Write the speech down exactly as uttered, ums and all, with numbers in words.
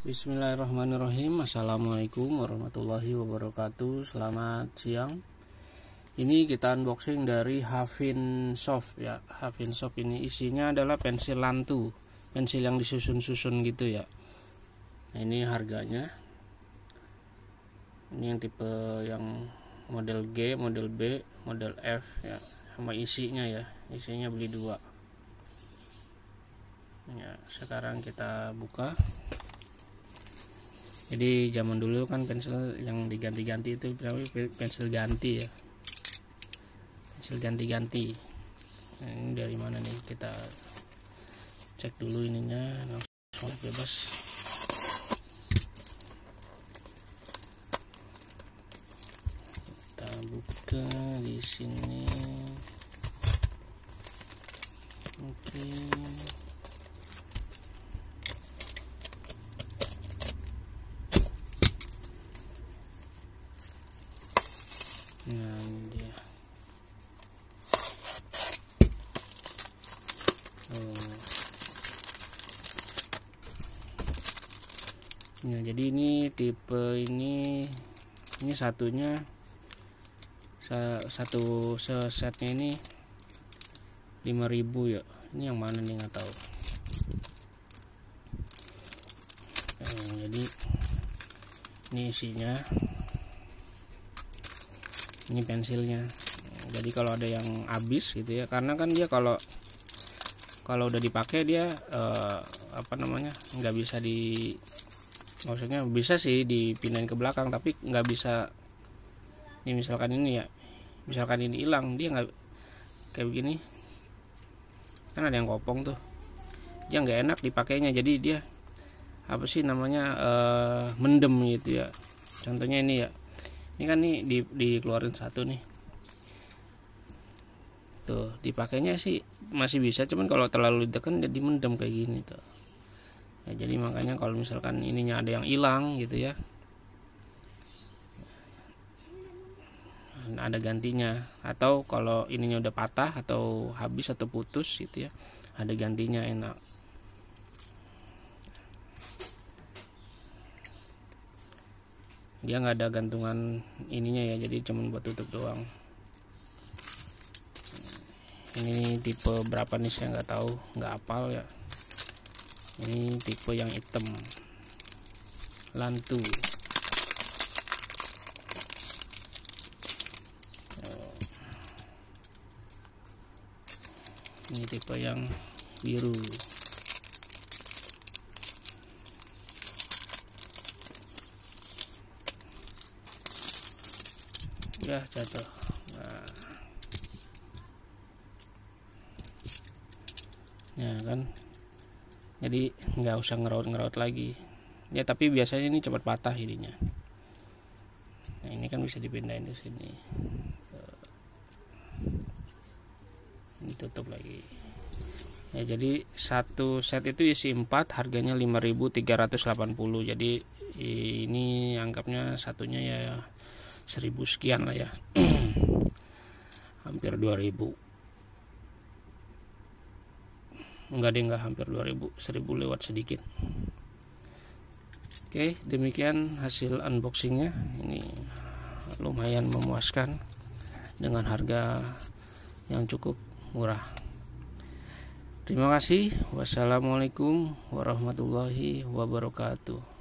Bismillahirrahmanirrahim. Assalamualaikum warahmatullahi wabarakatuh. Selamat siang. Ini kita unboxing dari Havin Soft ya. Havin Soft ini isinya adalah pensil lantu, pensil yang disusun-susun gitu ya. Nah, ini harganya. Ini yang tipe yang model G, model B, model F ya. Sama isinya ya. Isinya beli dua. Ya, sekarang kita buka. Jadi zaman dulu kan pensil yang diganti-ganti itu pensil ganti ya, pensil ganti-ganti. Nah, ini dari mana nih, kita cek dulu ininya, langsung bebas. Kita buka di sini. Oke. Nah, ini dia. Oh. Nah, jadi ini tipe ini ini satunya satu sesetnya ini lima ribu ya. Ini yang mana nih, nggak tahu. Nah, jadi ini isinya. Ini pensilnya. Jadi kalau ada yang habis gitu ya, karena kan dia kalau kalau udah dipakai dia eh, apa namanya nggak bisa di, maksudnya bisa sih dipindahin ke belakang, tapi nggak bisa. Ini misalkan ini ya, misalkan ini hilang, dia nggak kayak begini. Kan ada yang kopong tuh, dia nggak enak dipakainya. Jadi dia apa sih namanya eh, mendem gitu ya. Contohnya ini ya. Ini kan nih di, dikeluarin satu nih, tuh dipakainya sih masih bisa, cuman kalau terlalu ditekan jadi mendem kayak gini tuh ya. Jadi makanya kalau misalkan ininya ada yang hilang gitu ya, ada gantinya. Atau kalau ininya udah patah atau habis atau putus gitu ya, ada gantinya, enak. Dia nggak ada gantungan ininya ya, jadi cuman buat tutup doang. Ini tipe berapa nih, saya nggak tahu, nggak hafal ya. Ini tipe yang hitam lantu. Ini tipe yang biru. Udah jatuh. Nah, ya kan, jadi nggak usah ngeraut-ngeraut lagi ya, tapi biasanya ini cepat patah ininya. Nah, ini kan bisa dipindahin ke sini, ini tutup lagi ya. Jadi satu set itu isi empat, harganya lima ribu tiga ratus delapan puluh. Jadi ini anggapnya satunya ya seribu sekian lah ya. Hampir dua ribu. Enggak deh, enggak hampir dua ribu, seribu lewat sedikit. Oke, demikian hasil unboxingnya. Ini lumayan memuaskan dengan harga yang cukup murah. Terima kasih. Wassalamualaikum warahmatullahi wabarakatuh.